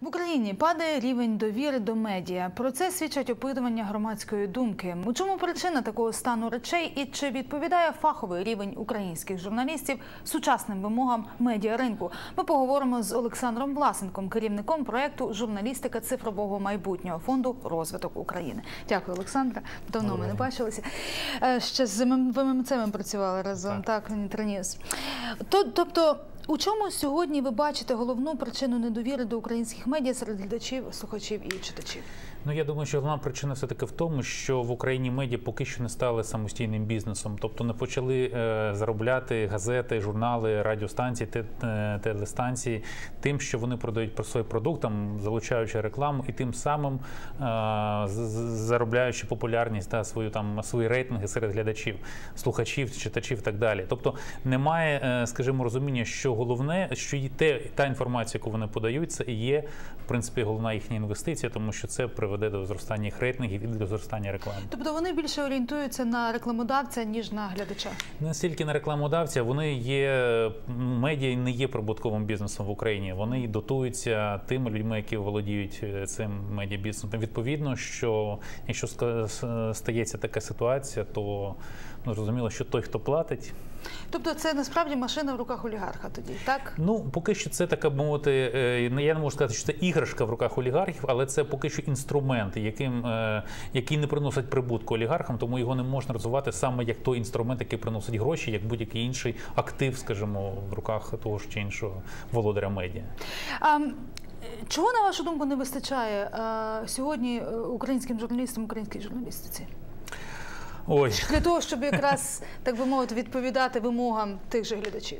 В Україні падає рівень довіри до медіа. Про це свідчать опитування громадської думки. У чому причина такого стану речей і чи відповідає фаховий рівень українських журналістів сучасним вимогам медіаринку? Ми поговоримо з Олександром Власенком, керівником проєкту «Журналістика цифрового майбутнього» Фонду розвиток України. Дякую, Олександре. Давно ми не бачилися. Ще з ММЦ ми працювали разом, так, Інтерньюз. Тобто, у чому сьогодні ви бачите головну причину недовіри до українських медіа серед глядачів, слухачів і читачів? Ну, я думаю, що головна причина все-таки в тому, що в Україні медіа поки що не стали самостійним бізнесом. Тобто не почали заробляти газети, журнали, радіостанції, телестанції тим, що вони продають про свої продукти, залучаючи рекламу і тим самим заробляючи популярність, свої рейтинги серед глядачів, слухачів, читачів і так далі. Тобто немає, скажімо, розуміння, що головне, що та інформація, яку вони подають, це і є, в принципі, головна їхня інвестиція, тому що це приведе до зростання їх рейтингів і до зростання реклами. Тобто вони більше орієнтуються на рекламодавця, ніж на глядача? Не стільки на рекламодавця, медіа не є прибутковим бізнесом в Україні. Вони дотуються тими людьми, які володіють цим медіабізнесом. Відповідно, що якщо стається така ситуація, то зрозуміло, що той, хто платить. Тобто це насправді машина в руках олігарха тоді, так? Ну, поки що це така, мовити, я не можу сказати, що це іграшка в руках олігархів, але це поки що інструмент, який не приносить прибутку олігархам, тому його не можна розвивати саме як той інструмент, який приносить гроші, як будь-який інший актив, скажімо, в руках того чи іншого володаря медіа. Чого, на вашу думку, не вистачає сьогодні українським журналістам, українській журналістиці? Для того, щоб якраз, так би мовити, відповідати вимогам тих же глядачів.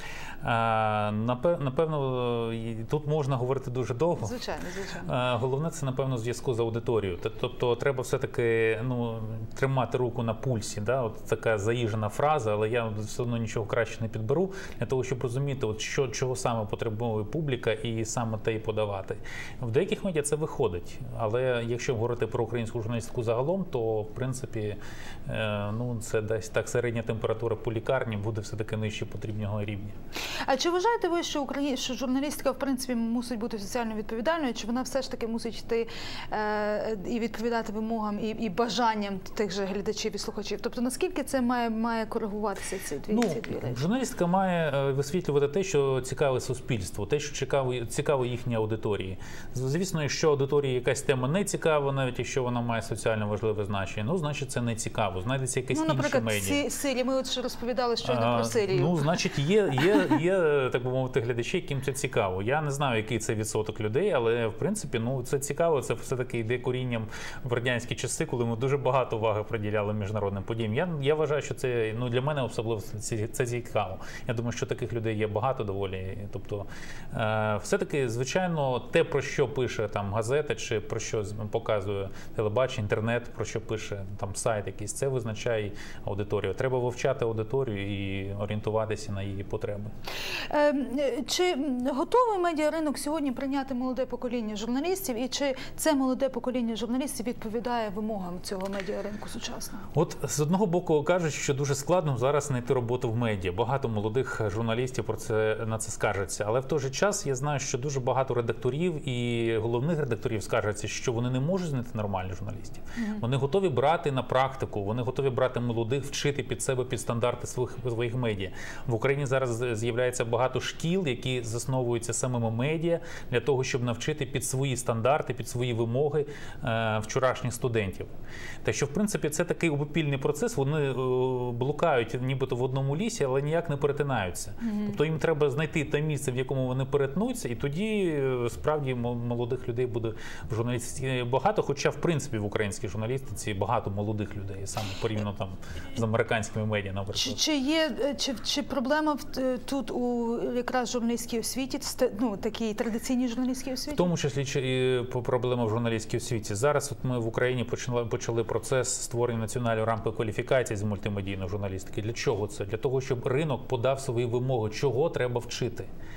Напевно, тут можна говорити дуже довго. Звичайно, звичайно. Головне, це, напевно, зв'язку з аудиторією. Тобто, треба все-таки тримати руку на пульсі. Да? От така заїжджена фраза, але я все одно нічого краще не підберу, для того, щоб розуміти, чого саме потребує публіка і саме те й подавати. В деяких медіа це виходить, але якщо говорити про українську журналістику загалом, то, в принципі, це десь так середня температура по лікарні буде все-таки нижче потрібного рівня. А чи вважаєте ви, що журналістика, в принципі, мусить бути соціально відповідальною, чи вона все ж таки мусить йти і відповідати вимогам і бажанням тих же глядачів і слухачів? Тобто, наскільки це має коригуватися ці дві речі? Журналістика має висвітлювати те, що цікаве суспільству, те, що цікаво їхній аудиторії. Звісно, якщо аудиторії якась тема не цікава, навіть якщо вона має соціально важливе значення, значить це не цікаво. Знайдеться якась інша медіа. Наприклад, Сирія, ми от розповідали щойно про Сирію. Значить, є, так би мовити, глядачі, яким це цікаво. Я не знаю, який це відсоток людей, але, в принципі, це цікаво. Це все-таки йде корінням в радянські часи, коли ми дуже багато уваги приділяли міжнародним подіям. Я вважаю, що це, для мене особливо це цікаво. Я думаю, що таких людей є багато доволі. Тобто, все-таки, звичайно, те, про що пише газета, чи про що показує телебачення, інтернет, про що пише сайт якийсь, це визначає аудиторію. Треба вивчати аудиторію і орієнтуватися на її потреби. Чи готовий медіаринок сьогодні прийняти молоде покоління журналістів, і чи це молоде покоління журналістів відповідає вимогам цього медіаринку сучасного? От з одного боку кажуть, що дуже складно зараз знайти роботу в медіа. Багато молодих журналістів на це скаржаться. Але в той же час я знаю, що дуже багато редакторів і головних редакторів скаржаться, що вони не можуть знайти нормальних журналістів. Вони готові брати на практику, вони готові брати молодих, вчити під себе, під стандарти своїх медіа. В Україні зараз з'являється багато шкіл, які засновуються самими медіа для того, щоб навчити під свої стандарти, під свої вимоги вчорашніх студентів. Так що, в принципі, це такий обопільний процес, вони блукають нібито в одному лісі, але ніяк не перетинаються. Тобто їм треба знайти те місце, в якому вони перетнуться, і тоді справді молодих людей буде в журналістиці багато, хоча, в принципі, в українській журналістиці багато молодих людей, саме порівняно з американськими медіа, наприклад. Чи проблема тут у якраз журналістській освіті, такій традиційній журналістській освіті? В тому числі і проблема в журналістській освіті. Зараз ми в Україні почали процес створення національної рамкової кваліфікації з мультимедійної журналістики. Для чого це? Для того, щоб ринок подав свої вимоги, чого треба вчити.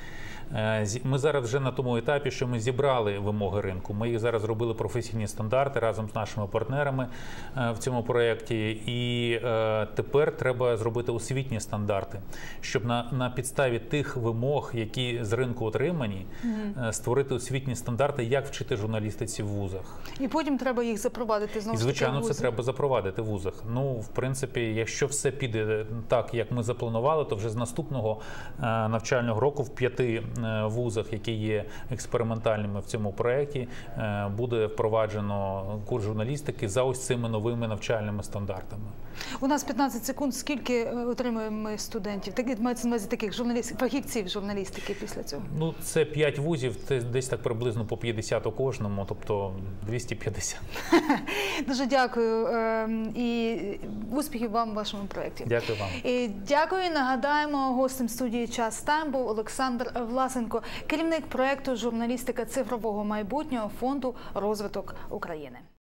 Ми зараз вже на тому етапі, що ми зібрали вимоги ринку. Ми їх зараз зробили професійні стандарти разом з нашими партнерами в цьому проєкті. І тепер треба зробити освітні стандарти, щоб на підставі тих вимог, які з ринку отримані, створити освітні стандарти, як вчити журналістиці в вузах. І потім треба їх запровадити знову. І, звичайно, це треба запровадити в вузах. Ну, в принципі, якщо все піде так, як ми запланували, то вже з наступного навчального року в 5 вузах, які є експериментальними в цьому проєкті, буде впроваджено курс журналістики за ось цими новими навчальними стандартами. У нас 15 секунд. Скільки отримуємо ми студентів? Мається на увазі таких журналістів, фахівців журналістики після цього? Ну, це 5 вузів, це десь так приблизно по 50 у кожному, тобто 250. Дуже дякую і успіхів вам в вашому проєкті. Дякую вам. І дякую. Нагадаємо, гостем студії «Час Тайм» був Олександр Власенко, керівник проєкту «Журналістика цифрового майбутнього» Фонду «Розвиток України».